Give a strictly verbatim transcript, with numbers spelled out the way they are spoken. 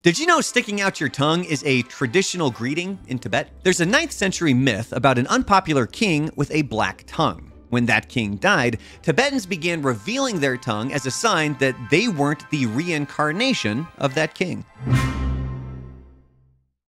Did you know sticking out your tongue is a traditional greeting in Tibet? There's a ninth century myth about an unpopular king with a black tongue. When that king died, Tibetans began revealing their tongue as a sign that they weren't the reincarnation of that king.